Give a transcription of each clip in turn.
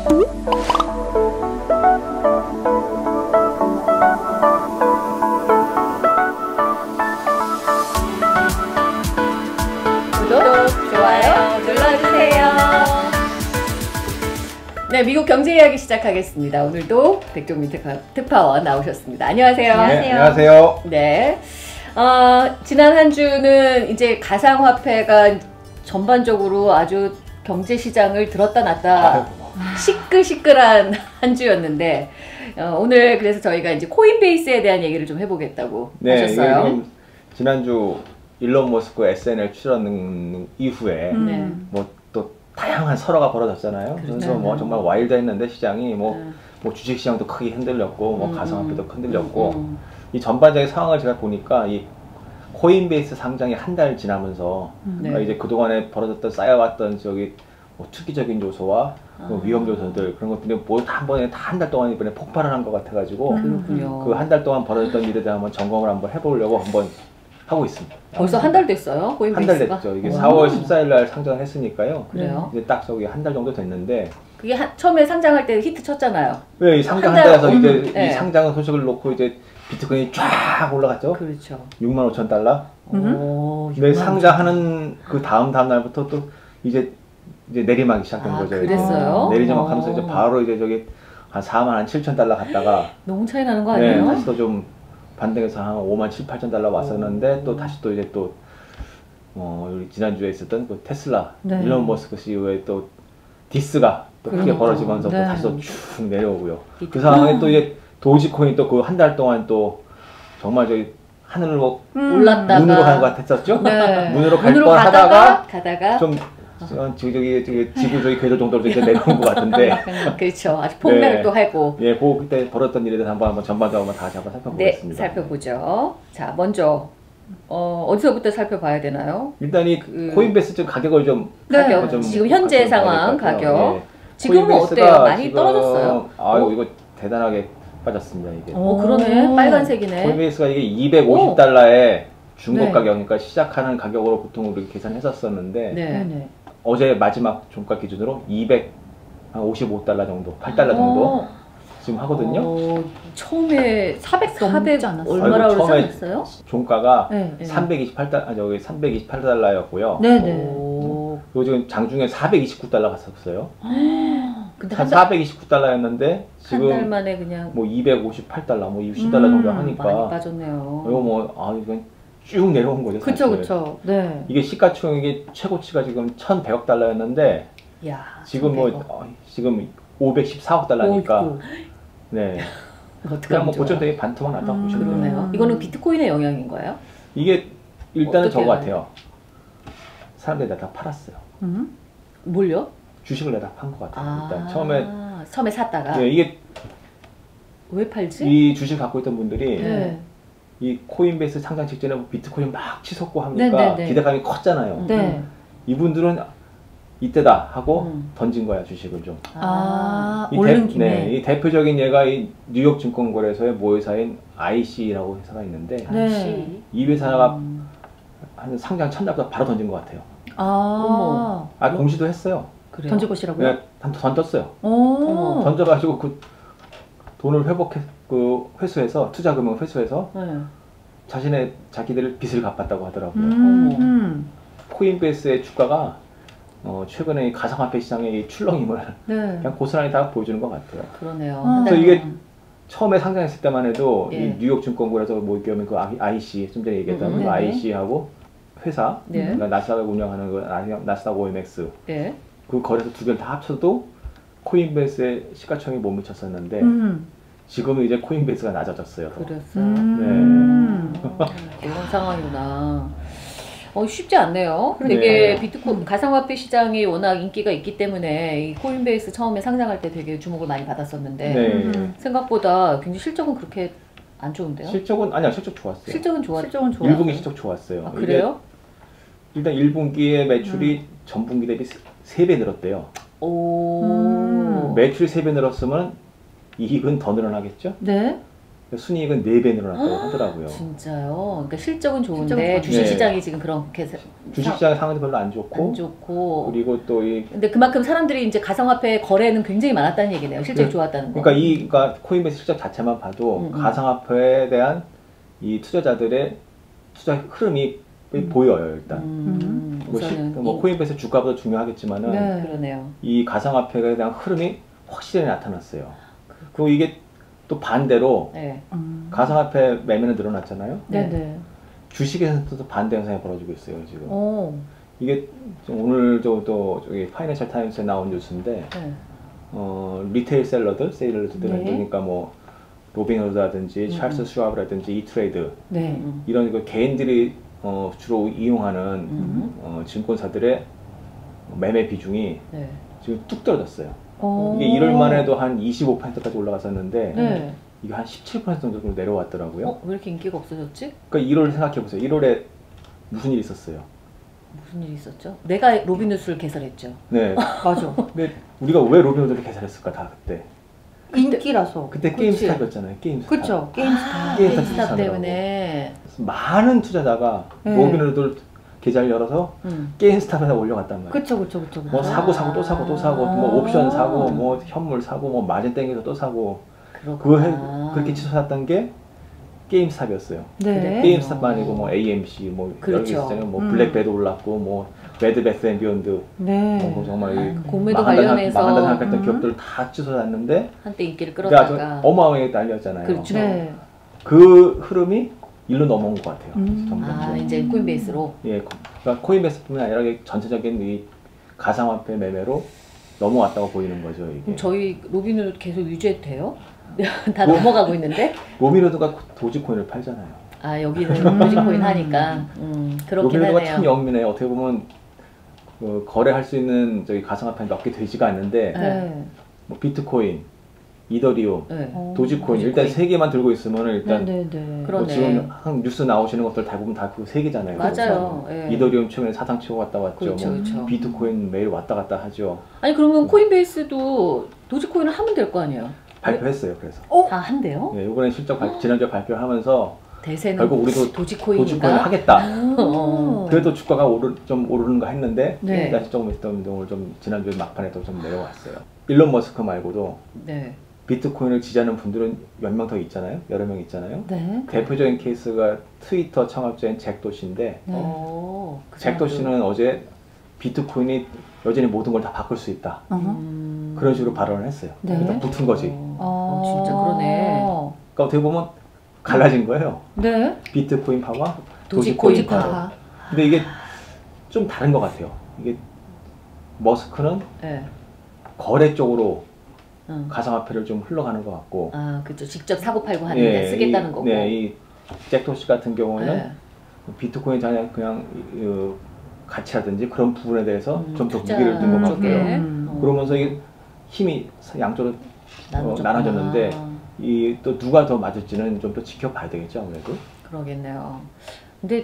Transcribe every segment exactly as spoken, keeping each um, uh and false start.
구독, 좋아요 눌러주세요. 네, 미국 경제 이야기 시작하겠습니다. 오늘도 백종민 특파, 특파원 나오셨습니다. 안녕하세요. 네, 안녕하세요. 네, 어, 지난 한 주는 이제 가상화폐가 전반적으로 아주 경제 시장을 들었다 놨다 시끌시끌한 한 주였는데 어, 오늘 그래서 저희가 이제 코인베이스에 대한 얘기를 좀 해보겠다고 네, 하셨어요. 지난주 일론 머스크 에스엔엘 출연 이후에 음. 뭐 또 다양한 설화가 벌어졌잖아요. 그렇죠. 그래서 뭐 정말 와일드했는데 시장이 뭐, 음. 뭐 주식 시장도 크게 흔들렸고 뭐 음. 가상화폐도 흔들렸고 음. 이 전반적인 상황을 제가 보니까 이 코인베이스 상장이 한 달 지나면서 네. 그러니까 이제 그동안에 벌어졌던 쌓여왔던 저기 뭐 투기적인 요소와 뭐 아. 위험 요소들 그런 것들이 모두 한 번에 다 한 달 동안 이번에 폭발을 한 것 같아가지고 그렇군요. 그 한 달 동안 벌어졌던 일에 대한 한번 점검을 한번 해보려고 한번 하고 있습니다. 벌써 한 달 됐어요? 코인베이스가? 한 달 됐죠. 이게 오. 사월 십사일 날 상장을 했으니까요. 그래요? 이제 딱 저기 한 달 정도 됐는데 그게 한, 처음에 상장할 때 히트 쳤잖아요. 왜 이 상장 한 한 달에서 달, 이제 음, 이 네. 상장 소식을 놓고 이제 비트코인이 쫙 올라갔죠. 그렇죠. 육만 오천 달러. 오, 근데 상장하는 그 다음 다음 날부터 또 이제 이제 내리막이 시작된 아, 거죠. 그랬어요? 내리막 하면서 오. 이제 바로 이제 저기 한 사만 한 칠천 달러 갔다가 너무 차이 나는 거 네, 아니에요? 다시 또 좀 반등해서 한 오만 칠, 팔천 달러 왔었는데 또 다시 또 이제 또 어, 우리 지난주에 있었던 그 테슬라 네. 일론 머스크 씨이오의 또 디스가 또 크게 그러니까. 벌어지면서 네. 또 다시 또 쭉 내려오고요. 비트코인. 그 상황에 또 이제 도지코인 또 그 한 달 동안 또 정말 저희 하늘로 음. 올랐다가 문으로 가는 것 같았었죠? 네. 문으로 갈 문으로 뻔 가다가 하다가 가다가 좀 어, 저기 저기 저기 지구 저기 궤도 정도로 이제 내려온 것 같은데 그렇죠. 아주 폭락을 네. 또 하고 예, 그 그때 벌었던 일에 대해서 한번 한번 전반적으로 다시 한번 네, 살펴보겠습니다. 살펴보죠. 자, 먼저 어, 어디서부터 살펴봐야 되나요? 일단 이 그- 코인베이스 좀 가격을 좀 가격, 좀 지금 현재 가격 봐야 상황 될것 같아요. 가격. 예. 지금은 코인베이스가 어때요? 많이 지금- 떨어졌어요? 아유 어? 이거 대단하게 빠졌습니다 이게. 오, 그러네. 빨간색이네. 코인베이스가 이게 이백오십 달러에 중고 네. 가격, 그러니까 시작하는 가격으로 보통 우리 계산했었었는데 네. 네네. 어제 마지막 종가 기준으로 이백오십오 달러 정도, 팔 달러 정도 어, 지금 하거든요. 어, 처음에 사백, 넘지 사백 않았어요? 얼마라고 아이고, 처음에 그랬어요? 종가가 네. 네. 삼백이십팔 달러, 아 저기 삼백이십팔 달러였고요. 네네. 오, 그리고 지금 장중에 사백이십구 달러 갔었어요. 근데 한 한 달, 사백이십구 달러였는데 한 달 지금 만에 그냥 뭐 이백오십팔 달러, 뭐 이십 달러 정도 음, 하니까 많이 빠졌네요. 이거 뭐 아 이건 쭉 내려온 거죠. 그쵸, 사실. 그쵸. 네. 이게 시가총액이 최고치가 지금 천백억 달러였는데 야, 지금 뭐 천백억. 어, 지금 오백십사억 달러니까 어이구, 네 어떻게 그냥 하면 뭐 좋아요? 고점되게 반토막 났다고 음, 보시면 돼요. 그러네요. 음. 이거는 비트코인의 영향인 거예요? 이게 일단은 어떻게 저거 해요? 같아요. 사람들이 다 팔았어요. 음? 뭘요? 주식을 내다 판 것 같아요. 아, 일단 처음에 처음에 샀다가 예, 이게 왜 팔지? 이 주식 갖고 있던 분들이 네. 이 코인베이스 상장 직전에 비트코인 막 치솟고 하니까 네네네. 기대감이 컸잖아요. 네. 이분들은 이때다 하고 음. 던진 거야 주식을 좀. 아, 이 오른 대, 김에. 네, 이 대표적인 예가 이 뉴욕 증권거래소의 모회사인 아이씨라고 회사가 있는데 네. 다시. 이 회사가 음. 한 상장 첫날부터 바로 던진 것 같아요. 아, 아 공시도 했어요. 그래요? 던질 것이라고요? 네, 던- 던졌어요. 오. 던져가지고 그 돈을 회복해 그 회수해서 투자 금액 회수해서 네. 자신의 자기들 빚을 갚았다고 하더라고요. 음. 코인베이스의 주가가 어, 최근에 이 가상화폐 시장의 이 출렁임을 네. 그냥 고스란히 다 보여주는 것 같아요. 그러네요. 아. 한 달 그래서 이게 동안. 처음에 상장했을 때만 해도 예. 이 뉴욕 증권거래소 뭐 이렇게 하면 그 아이씨 좀 전에 얘기했던 음, 그 네네. 아이씨하고 회사 네. 그러니까 나스닥을 운영하는 그 나스닥 오엠엑스 예. 그 거래소 두 개를 다 합쳐도 코인베이스의 시가총액이 못 미쳤었는데 음. 지금은 이제 코인베이스가 낮아졌어요. 더. 그랬어요. 음. 어, 이런 상황이구나. 어, 쉽지 않네요. 네. 되게 비트코인 가상화폐 시장이 워낙 인기가 있기 때문에 이 코인베이스 처음에 상장할 때 되게 주목을 많이 받았었는데 네. 음. 생각보다 굉장히 실적은 그렇게 안 좋은데요? 실적은 아니야 실적 좋았어요. 실적은 좋았. 실적은 좋아요. 일 분기 실적 좋았어요. 아, 그래요? 이게 일단 일 분기의 매출이 전분기 대비 세 배 늘었대요. 오. 음. 매출이 세 배 늘었으면 이익은 더 늘어나겠죠? 네. 순이익은 네 배 늘어났다고 하더라고요. 진짜요? 그러니까 실적은 좋은데 실적은 주식시장이 네. 지금 그렇게 주식시장 상황도 별로 안 좋고, 안 좋고. 그리고 또 이 근데 그만큼 사람들이 이제 가상화폐 거래는 굉장히 많았다는 얘기네요. 실적이 네. 좋았다는 거. 그러니까 이 그러니까 코인베이스 실적 자체만 봐도 음, 음. 가상화폐에 대한 이 투자자들의 투자 흐름이 음. 보여요 일단. 음, 뭐, 시, 우선은 뭐 이- 코인베이스 주가보다 중요하겠지만은 네. 그러네요. 이 가상화폐에 대한 흐름이 확실히 나타났어요. 그리고 이게 또 반대로 네. 음. 가상화폐 매매는 늘어났잖아요. 네, 네. 주식에서도 반대 현상이 벌어지고 있어요 지금. 오. 이게 좀 오늘도 또 저기 파이낸셜 타임스에 나온 뉴스인데 네. 어, 리테일 셀러들, 세일러들 네. 그러니까 뭐 로빈후드라든지 음. 찰스 슈왑이라든지 이트레이드 네. 음. 이런 그 개인들이 어, 주로 이용하는 음. 어, 증권사들의 매매 비중이 네. 지금 뚝 떨어졌어요. 오. 이게 일월만 해도 한 이십오 퍼센트까지 올라갔었는데 네. 이게 한 십칠 퍼센트 정도 내려왔더라고요. 어? 왜 이렇게 인기가 없어졌지? 그러니까 일월 생각해 보세요. 일월에 무슨 일이 있었어요? 무슨 일이 있었죠? 내가 로빈후드를 개설했죠. 네. 맞아. 근데 우리가 왜 로빈후드를 개설했을까 다 그때? 인기라서. 그때 그치. 게임스탑이었잖아요. 게임스탑. 그쵸. 게임스타. 아, 게임스탑 게임스탑 비슷하더라고. 때문에. 많은 투자자가 네. 로빈후드 계좌를 열어서 음. 게임스탑에다 올려갔단 말이에요. 그쵸, 그쵸, 그쵸. 그쵸. 뭐 사고 사고 또 사고 또 사고 뭐 옵션 사고 뭐 현물 사고 뭐 마진 땡겨서 또 사고 그거 그렇구나. 해, 그렇게 치솟았던 게 게임스탑이었어요. 네. 그래. 게임스탑만 아니고 뭐 에이엠씨 뭐 그렇죠. 여기 있었잖아요. 뭐 음. 블랙베드 올랐고 뭐 매드베스 앤 비욘드 네. 뭐 정말 이 아, 공매도 망한다 생각- 관련해서 망한다 생각했던 음. 기업들 다 치솟았는데 한때 인기를 그게 아주 끌었다가. 어마어마하게 날렸잖아요. 그렇죠. 네. 그 흐름이 일로 넘어온 것 같아요. 음. 점점 아, 좀. 이제 코인베이스로. 예, 코- 그러니까 코인베이스뿐만 아니라 이게 전체적인 이 가상화폐 매매로 넘어왔다고 보이는 거죠. 이게. 그럼 저희 로빈후드 계속 유지해도 돼요? 다 뭐- 넘어가고 있는데? 로빈후드가 도지코인을 팔잖아요. 아, 여기는 도지코인 하니까. 음, 그렇긴 로빈후드가 하네요. 참 영민해. 어떻게 보면 그 거래할 수 있는 저기 가상화폐는 몇 개 되지가 않는데 네. 뭐 비트코인, 이더리움, 네. 어. 도지코인 일단 도지코인. 세 개만 들고 있으면 일단 네, 네, 네. 그럼- 뭐 그러네. 지금 한 뉴스 나오시는 것들 대부분 다 그 세 개잖아요. 맞아요. 예. 이더리움 최근에 사상 치고 왔다 왔죠. 그렇죠, 뭐 그렇죠. 비트코인 매일 왔다 갔다 하죠. 아니, 그러면 코인베이스도 도지코인을 하면 될 거 아니에요? 발표했어요. 그래서 다 한대요? 네, 이번에 실적 발, 지난주에 발표하면서 대세는 결국 우리도 도지코인인가? 도지코인을 하겠다. 어. 그래도 주가가 오르, 좀 오르는 거 했는데 네. 다시 조금 있던 운동을 좀 지난주에 막판에 또 좀 내려왔어요. 일론 머스크 말고도 네. 비트코인을 지지하는 분들은 몇 명 더 있잖아요. 여러 명 있잖아요. 네. 대표적인 케이스가 트위터 창업자인 잭 도시인데 네. 어, 그 잭 사람도- 도시는 어제 비트코인이 여전히 모든 걸 다 바꿀 수 있다. 어허. 음. 그런 식으로 발언을 했어요. 네. 그러니까 붙은 거지. 어, 진짜 그러네. 그러니까 어떻게 보면 갈라진 거예요. 네. 비트코인 파와 도지코인 도지코인 파. 파. 근데 이게 좀 다른 것 같아요. 이게 머스크는 네. 거래 거래 쪽으로 응. 가상화폐를 좀 흘러가는 것 같고, 아, 그죠. 직접 사고 팔고 하는데 쓰겠다는 이, 거고. 네, 이잭 도시 같은 경우에는 네. 비트코인 그냥 그냥 어, 가치라든지 그런 부분에 대해서 음, 좀 더 투자 무게를 둔 것 쪽에. 같고요. 음. 어, 그러면서 이게 힘이 양쪽으로 나눠졌구나. 어, 나눠졌는데 이 또 누가 더 맞을지는 좀 더 지켜봐야 되겠죠, 아무래도. 그러겠네요. 근데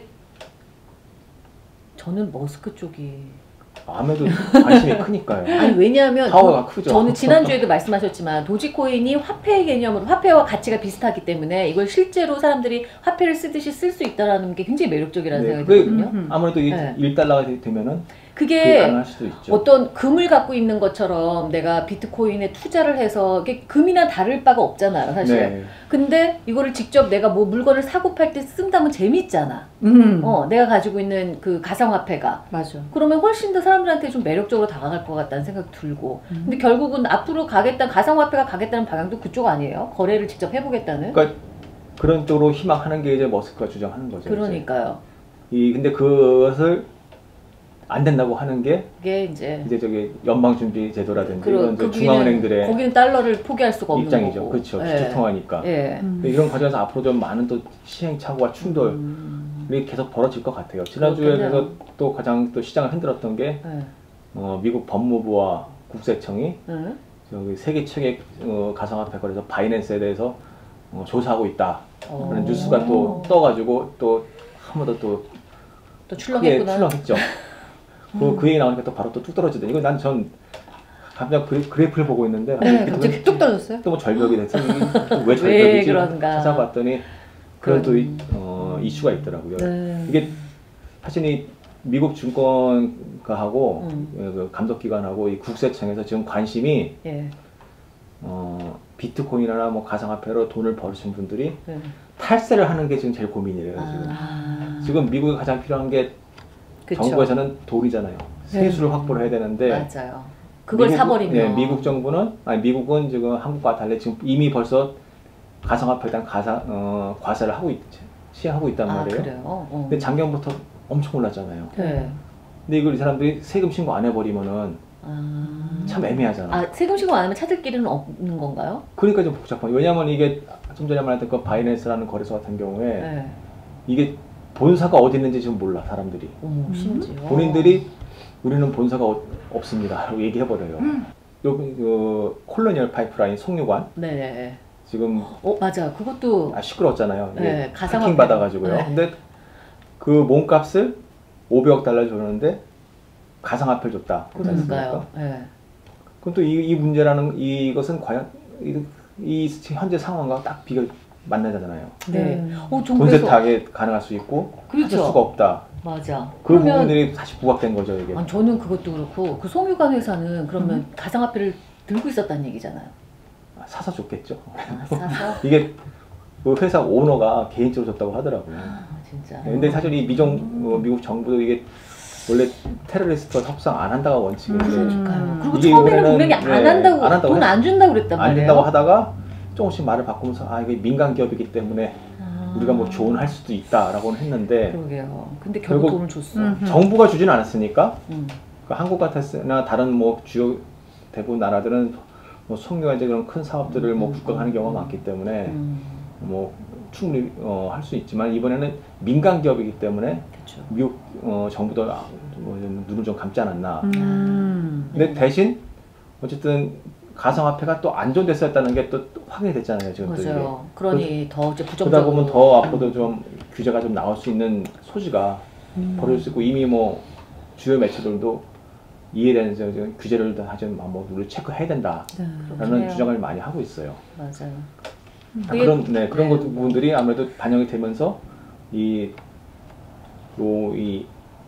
저는 머스크 쪽이 아무래도 관심이 크니까요. 아니 왜냐하면 파워가 크죠. 저는 지난주에도 말씀하셨지만 도지코인이 화폐 개념으로 화폐와 가치가 비슷하기 때문에 이걸 실제로 사람들이 화폐를 쓰듯이 쓸 수 있다는 게 굉장히 매력적이라는 네, 생각이 그게 들거든요. 음. 아무래도 이 네. 일 달러가 되면은 그게 그게 가능할 수도 있죠. 어떤 금을 갖고 있는 것처럼 내가 비트코인에 투자를 해서 이게 금이나 다를 바가 없잖아요, 사실. 네. 근데 이거를 직접 내가 뭐 물건을 사고 팔 때 쓴다면 재밌잖아. 음. 어, 내가 가지고 있는 그 가상화폐가. 맞아. 그러면 훨씬 더 사람들한테 좀 매력적으로 다가갈 것 같다는 생각 들고. 음. 근데 결국은 앞으로 가겠다, 가상화폐가 가겠다는 방향도 그쪽 아니에요? 거래를 직접 해보겠다는? 그러니까 그런 쪽으로 희망하는 게 이제 머스크가 주장하는 거죠. 그러니까요. 이제. 이 근데 그것을 안 된다고 하는 게 그게 이제. 이제 저기 연방준비제도라든지 그러- 이런 저 거기는- 중앙은행들의 거기는 달러를 포기할 수가 없는 입장이죠. 거고. 그렇죠. 예. 기축통화니까. 예. 음. 근데 이런 과정에서 앞으로 좀 많은 또 시행착오와 충돌이 음. 계속 벌어질 것 같아요. 지난주에 그렇겠네요. 그래서 또 가장 또 시장을 흔들었던 게 예. 어, 미국 법무부와 국세청이 예. 저기 세계 최대 어, 가상화폐 거래소 바이낸스에 대해서 어, 조사하고 있다. 어. 그런 뉴스가 또 떠가지고 또 한 번 더 또 또 크게 출렁했구나. 출렁했죠. 그리고 그 얘기 나오니까 또 바로 또 뚝 떨어지더니 이거 난 전 갑자기 그래, 그래프를 보고 있는데 네, 갑자기 뚝 떨어졌어요? 또 뭐 절벽이 됐어. 왜 왜 절벽이지? 그런가? 찾아봤더니 그런 또 이, 음. 어, 이슈가 있더라고요. 네. 이게 사실 이 미국 증권가하고 음. 그 감독기관하고 이 국세청에서 지금 관심이 예. 어, 비트코인이나 뭐 가상화폐로 돈을 벌으신 분들이 네. 탈세를 하는 게 지금 제일 고민이래요. 지금. 아. 지금 미국에 가장 필요한 게 그쵸. 정부에서는 돈이잖아요. 세수를 확보를 해야 되는데 맞아요. 그걸 미국, 사버리면 네, 미국 정부는 아니 미국은 지금 한국과 달리 지금 이미 벌써 가상화폐에 대한 가사 어, 과세를 하고 있, 시행하고 있단 아, 말이에요. 그래요? 어. 근데 작년부터 엄청 올랐잖아요. 네. 근데 이걸 이 사람들이 세금 신고 안 해버리면은 아. 참 애매하잖아. 아, 세금 신고 안 하면 찾을 길은 없는 건가요? 그러니까 좀 복잡한. 왜냐하면 이게 좀 전에 말했던 그 바이낸스라는 거래소 같은 경우에 네. 이게 본사가 어디 있는지 지금 몰라 사람들이. 어머, 심지어. 본인들이 우리는 본사가 어, 없습니다. 라고 얘기해버려요. 음. 요, 그 콜로니얼 파이프라인 송유관 네. 지금 어, 맞아. 그것도 아, 시끄러웠잖아요. 네, 가상화폐. 해킹 받아가지고요. 네. 근데 그 몸값을 오백억 달러 줬는데 가상화폐를 줬다. 그렇지 그러니까요. 않습니까? 네. 그럼 또 이 이 문제라는 이것은 과연 이, 이 현재 상황과 딱 비교 만나잖아요. 네. 어, 좀 돈 그래서 세탁에 가능할 수 있고 그렇죠. 찾을 수가 없다. 맞아. 그 그러면 부분들이 다시 부각된 거죠 이게. 아니, 저는 그것도 그렇고 그 송유관 회사는 그러면 음. 가상화폐를 들고 있었다는 얘기잖아요. 사서 줬겠죠. 아, 사서. 이게 그 회사 오너가 개인적으로 줬다고 하더라고요. 아, 진짜. 근데 사실 이 미정 어, 미국 정부도 이게 원래 테러리스트와 협상 안 한다고 원칙인데 그러니까요. 그리고 이게 처음에는 이번에는, 분명히 안 네, 한다고, 안 한다고 돈 안 준다고 그랬단 안 말이에요. 된다고 하다가 조금씩 말을 바꾸면서 아 이게 민간 기업이기 때문에 아. 우리가 뭐 조언할 수도 있다라고는 했는데 그러게요. 근데 결국 결국 돈을 줬어. 음. 정부가 주지는 않았으니까 음. 그러니까 한국 같았으나 다른 뭐 주요 대부분 나라들은 뭐 송유와 이제 그런 큰 사업들을 뭐 음, 국가가 하는 음, 경우가 음. 많기 때문에 음. 뭐 충분히 어, 할 수 있지만 이번에는 민간 기업이기 때문에 그렇죠. 미국 어, 정부도 아, 뭐 눈을 좀 감지 않았나. 음. 근데 대신 어쨌든 가상화폐가 또 안전됐었다는 게 또 확인이 됐잖아요 지금 또 이게. 맞아요. 그러니 더 이제 그러다 부정적으로. 보면 더 앞으로도 좀 규제가 좀 나올 수 있는 소지가 음. 벌어질 수 있고 이미 뭐 주요 매체들도 이에 대한 이제 규제를 하지 뭐 우리 체크해야 된다라는 네. 그렇네요. 주장을 많이 하고 있어요. 맞아요. 아, 그게- 그런 네 그런 네. 것 부분들이 아무래도 반영이 되면서 이 요 이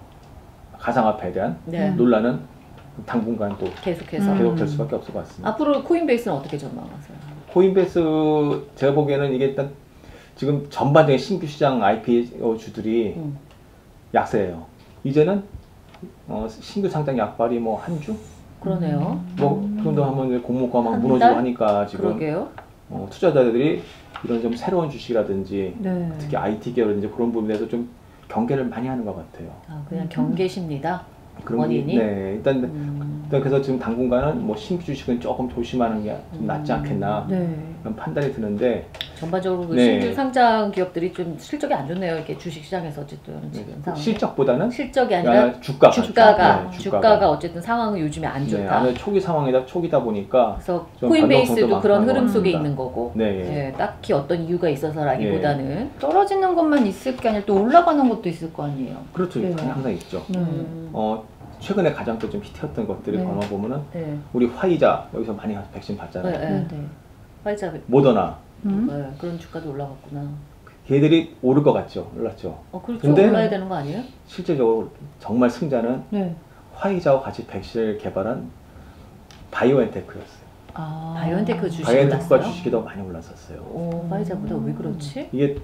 가상화폐에 대한 네. 음. 논란은 당분간 또 계속해서. 음. 계속될 수밖에 없을 것 같습니다. 앞으로 코인베이스는 어떻게 전망하세요? 코인베이스 제가 보기에는 이게 일단 지금 전반적인 신규 시장 아이피오 주들이 음. 약세예요. 이제는 어, 신규 상장 약발이 뭐 한 주? 그러네요. 뭐 그 정도 하면 이제 공모가 막 한 무너지고 달? 하니까 지금 그러게요. 어, 투자자들이 이런 좀 새로운 주식이라든지 네. 특히 아이티 계열이라든지 그런 부분에서 좀 경계를 많이 하는 것 같아요. 아, 그냥 경계십니다. 그런 원인이? 게, 네, 일단, 음. 일단 그래서 지금 당분간은 뭐 신규 주식은 조금 조심하는 게 좀 음. 낫지 않겠나 네. 그런 판단이 드는데 전반적으로 그 네. 신규 상장 기업들이 좀 실적이 안 좋네요. 이렇게 주식 시장에서 어쨌든 지금 그 상황. 실적보다는 실적이 아니라 아니라 주가가 주가가 네, 주가가 어쨌든 상황은 요즘에 안 네, 좋다. 아무래도 초기 상황이다 초기다 보니까 그래서 좀 코인베이스도 변동성도 그런 많고 흐름 속에 합니다. 있는 거고. 네, 예, 딱히 어떤 이유가 있어서라기보다는 떨어지는 것만 있을 게 아니라 또 올라가는 것도 있을 거 아니에요. 그렇죠. 네. 항상 있죠. 네. 음. 어, 최근에 가장 또 좀 히트였던 것들을 네. 걸어 보면은 네. 우리 화이자 여기서 많이 백신 받잖아요. 네, 네. 네. 네. 화이자 모더나 음? 네, 그런 주가도 올라갔구나. 걔들이 오를 것 같죠. 올랐죠. 어 그렇죠. 근데- 올라야 되는 거 아니에요? 실제적으로 정말 승자는 네. 화이자와 같이 백신을 개발한 바이오엔테크였어요. 아. 바이오엔테크 주식 바이오엔테크가 올랐어요? 주식이 더 많이 올랐었어요. 오, 화이자보다 왜 그렇지? 이게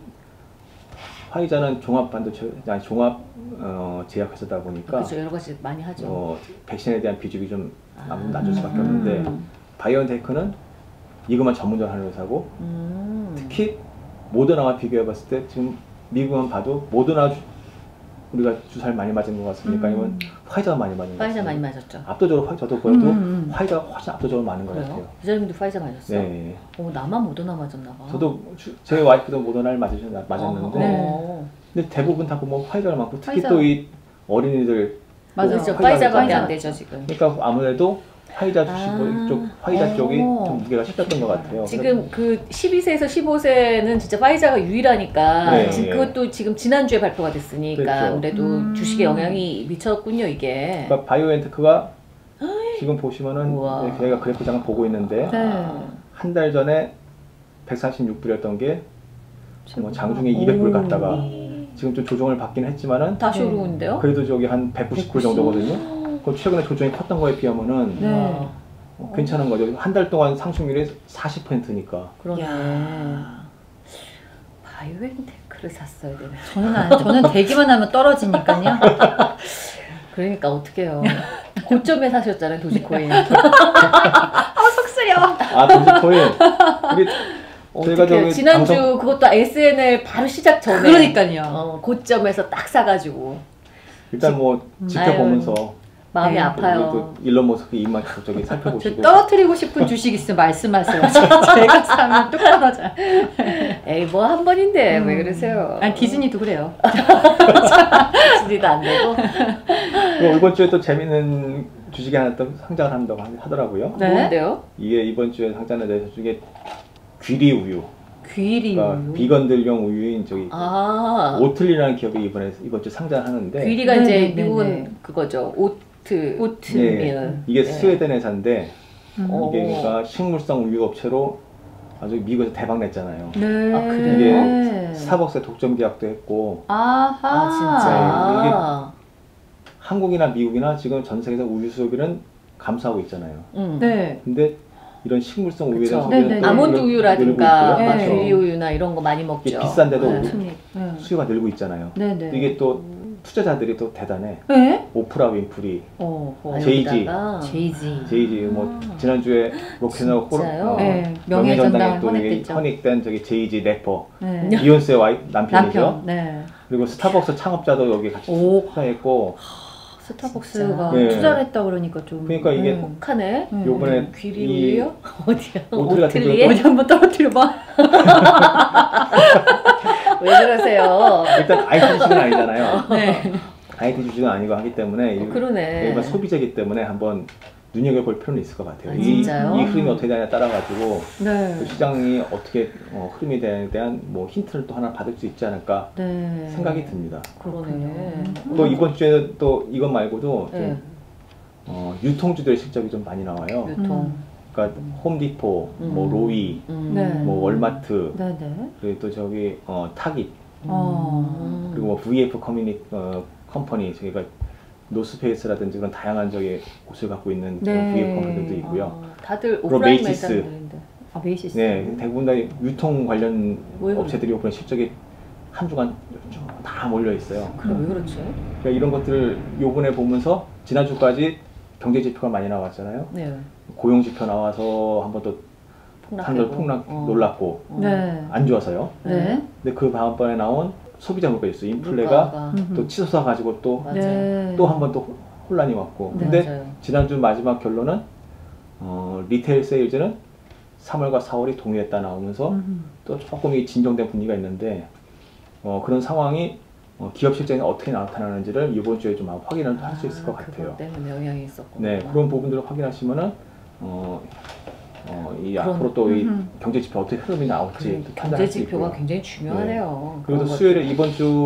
화이자는 종합 반도체 아니 종합 어, 제약회사다 보니까 그렇죠. 여러 가지 많이 하죠. 어, 백신에 대한 비중이 좀 아. 아무래도 낮을 수밖에 음. 없는데 바이오엔테크는 이것만 전문적으로 하는 회사고 음. 특히 모더나와 비교해봤을 때 지금 미국만 봐도 모더나 주, 우리가 주사를 많이 맞은 것 같습니까? 음. 아니면 화이자가 많이 맞은 것 파이자 같습니까? 많이 맞았죠. 압도적으로 화, 저도 보여도 음, 음, 음. 화이자가 훨씬 압도적으로 많은 것 그래요? 같아요. 기자님도 파이자 맞았어요? 네. 오, 나만 모더나 맞았나 봐. 저도 주- 제 와이프도 모더나를 맞으셨, 맞았는데 어, 근데 대부분 다 보면 화이자가 많고 특히 화이자. 또 이 어린이들 맞아요. 그렇죠. 화이자가 파이자밖에 파이자 안 되죠 지금. 그러니까 아무래도 화이자 주식 아. 쪽 화이자 어. 쪽이 좀 무게가 셨던 것 같아요. 지금 그 십이 세에서 십오 세는 진짜 파이자가 유일하니까 네, 지금 네. 그것도 지금 지난주에 발표가 됐으니까 그렇죠. 아무래도 음. 주식에 영향이 미쳤군요 이게. 그러니까 바이오엔테크가 지금 보시면은 우와. 네, 저희가 그래프장을 보고 있는데 네. 한 달 전에 백사십육 불이었던 게 뭐 장중에 이백 불 갔다가 지금 좀 조정을 받긴 했지만은 다시 네. 오르는데요? 그래도 저기 한 백구십 불 정도거든요. 그 최근에 조정이 컸던 거에 비하면은 네. 어, 괜찮은 거죠. 한 달 동안 상승률이 사십 퍼센트니까. 그러네. 야. 바이오엔테크를 샀어야 되네. 저는 안, 저는 대기만 하면 떨어지니까요. 그러니까 어떡해요. 고점에 사셨잖아요, 도지코인. 아, 속쓰려. 아 도지코인. 우리 저희가 어떡해요. 저기 지난주 방송- 그것도 에스엔엘 바로 시작 전에. 그러니까요. 어, 고점에서 딱 사가지고. 일단 뭐 지켜보면서 마음이 네. 아파요. 또 일론 머스크 입만 저기 저 살펴보시고. 떨어뜨리고 싶은 주식 있으면 말씀하세요. 제가 사면 뚝 떨어져요. 에이, 뭐 한 번인데 왜 음. 그러세요? 아니 디즈니도 그래요. 디즈니도 안 되고. 그리고 이번 주에 또 재밌는 주식이 하나 또 상장을 한다고 하- 하더라고요. 네. 뭔데요? 이게 이번 주에 상장에 대해서 중에 귀리 우유. 귀리 그러니까 우유. 비건들용 우유인 저기 아, 오틀리라는 기업이 이번에 이번 주 상장하는데 귀리가 네, 이제 네, 네, 미국은 네. 그거죠. 오트. 오트. 네, 밀. 이게 네. 스웨덴 회사인데 음. 어. 이게 그러니까 식물성 우유 업체로 아주 미국에서 대박 냈잖아요. 네. 아, 그래요? 네. 스타벅스에 독점 계약도 했고 아하. 아, 진짜. 한국이나 미국이나 지금 전 세계에서 우유 수요비는 감소하고 있잖아요. 음. 네. 근데 이런 식물성 우유에 그쵸. 대한 네, 소비는 네, 또 네. 아몬드 늘고 우유라든가 있고요. 네. 귀리 우유나 이런 거 많이 먹죠. 이게 비싼데도 네. 스닉. 네. 수요가 늘고 있잖아요. 네네. 근데 이게 또 투자자들이 또 대단해. 네? 오프라 윈프리, 어, 어. 아, 제이지. 여기다가. 제이지. 제이지 뭐 지난주에 로켓너 진짜요? 네, 명예전당에 명예전당 또 이게 헌액됐죠. 헌익된 저기 제이지 래퍼 네. 비욘세의 와이 남편이죠. 남편. 네. 그리고 스타벅스 창업자도 여기 같이 오. 투자했고 스타벅스가 진짜? 네. 투자를 했다 그러니까 좀. 그러니까 이게 네. 혹하네. 네. 요번에 귀리 이 우유요? 어디야? 오틀 같은 오틀리에? 어디 한번 떨어뜨려봐. 왜 그러세요? 일단 아이티 주식은 아니잖아요. 네. 아이티 주식은 아니고 하기 때문에 어, 그러네. 일반 소비자이기 때문에 한번 눈여겨볼 필요는 있을 것 같아요. 아, 이, 진짜요? 이 흐름이 어떻게 되냐에 따라 가지고 네. 그 시장이 어떻게 어, 흐름에 대한, 대한 뭐 힌트를 또 하나 받을 수 있지 않을까 네. 생각이 듭니다. 그러네. 또 이번 주에 또 이것 말고도 좀, 네. 어, 유통주들의 실적이 좀 많이 나와요. 유통. 그러니까 홈디포, 음. 뭐 로이, 음. 네. 뭐 월마트, 네네. 그리고 또 저기 어, 타깃, 어. 음. 그리고 뭐 브이에프 커뮤니 어, 컴퍼니 저희가 노스페이스라든지 그런 다양한 저기 곳을 갖고 있는 네. 그런 브이에프 컴퍼니들도 있고요. 어, 다들 그리고 오프라인 메이시스. 매장들인데. 아 메이시스. 네, 대부분 다 유통 관련 왜 업체들이 오픈 실적이 한 주간 다 몰려 있어요. 그래 왜 그렇지? 그러니까 이런 것들을 요번에 보면서 지난주까지 경제 지표가 많이 나왔잖아요. 네. 고용 지표 나와서 한번 또 사람들 폭락 어. 놀랐고 어. 네. 안 좋아서요. 네. 근데 그 다음번에 나온 소비자 물가 지수 인플레가 물가가. 음흠. 또 치솟아 가지고 또 맞아요. 네. 또 한 번 또 혼란이 왔고. 네. 근데 맞아요. 지난주 마지막 결론은 어, 리테일 세일즈는 삼월과 사월이 동일했다 나오면서 음. 또 조금 이 진정된 분위기가 있는데 어, 그런 상황이 어, 기업 실적이 어떻게 나타나는지를 이번 주에 좀 확인을 할 수 있을 것 아, 같아요. 그것 때문에 영향이 있었고. 네, 그런 부분들을 확인하시면은 어, 어, 이 그런- 앞으로 또 이 음흠. 경제 지표 어떻게 흐름이 나올지 그래, 또 경제 판단할 수 지표가 있고요. 굉장히 중요하네요. 그리고 또 그런 수요일에 이번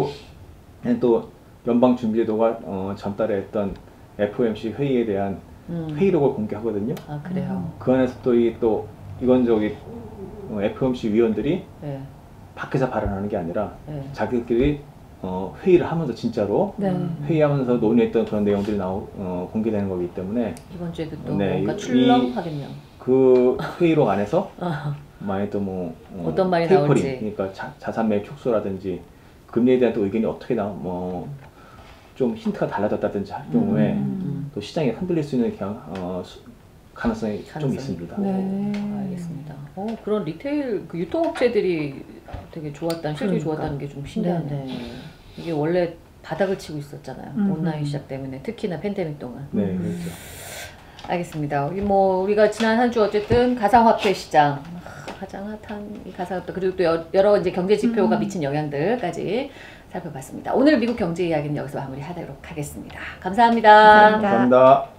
주에는 또 연방 준비제도가 어, 전달에 했던 에프오엠씨 회의에 대한 음. 회의록을 공개하거든요. 아 그래요. 그 안에서 또 이 또 이건 저기 어, 에프오엠씨 위원들이 네. 밖에서 발언하는 게 아니라 네. 자기들끼리 어, 회의를 하면서 진짜로 네. 회의하면서 논의했던 그런 내용들이 나오, 어, 공개되는 거기 때문에 이번 주에도 또 네, 뭔가 이- 출렁하겠네요. 그 회의록 안에서 아, 만약 또뭐 어, 어떤 말이 테이퍼링, 나올지. 그러니까 자, 자산 매입 축소라든지 금리에 대한 또 의견이 어떻게 나 뭐 좀 힌트가 달라졌다든지 할 경우에 음. 또 시장이 흔들릴 수 있는 경, 어, 수- 가능성이 좀 가능성이 있습니다. 네. 오, 알겠습니다. 어, 그런 리테일 그 유통업체들이 되게 좋았다는 실적이 그러니까. 좋았다는 게 좀 신기하네요. 네, 네. 이게 원래 바닥을 치고 있었잖아요. 음. 온라인 시작 때문에 특히나 팬데믹 동안. 네, 음. 그렇죠. 알겠습니다. 우리 뭐 우리가 지난 한 주 어쨌든 가상화폐 시장 아, 가장 핫한 이 가상화폐 그리고 또 여- 여러 이제 경제 지표가 음. 미친 영향들까지 살펴봤습니다. 오늘 미국 경제 이야기는 여기서 마무리하도록 하겠습니다. 감사합니다. 감사합니다. 감사합니다.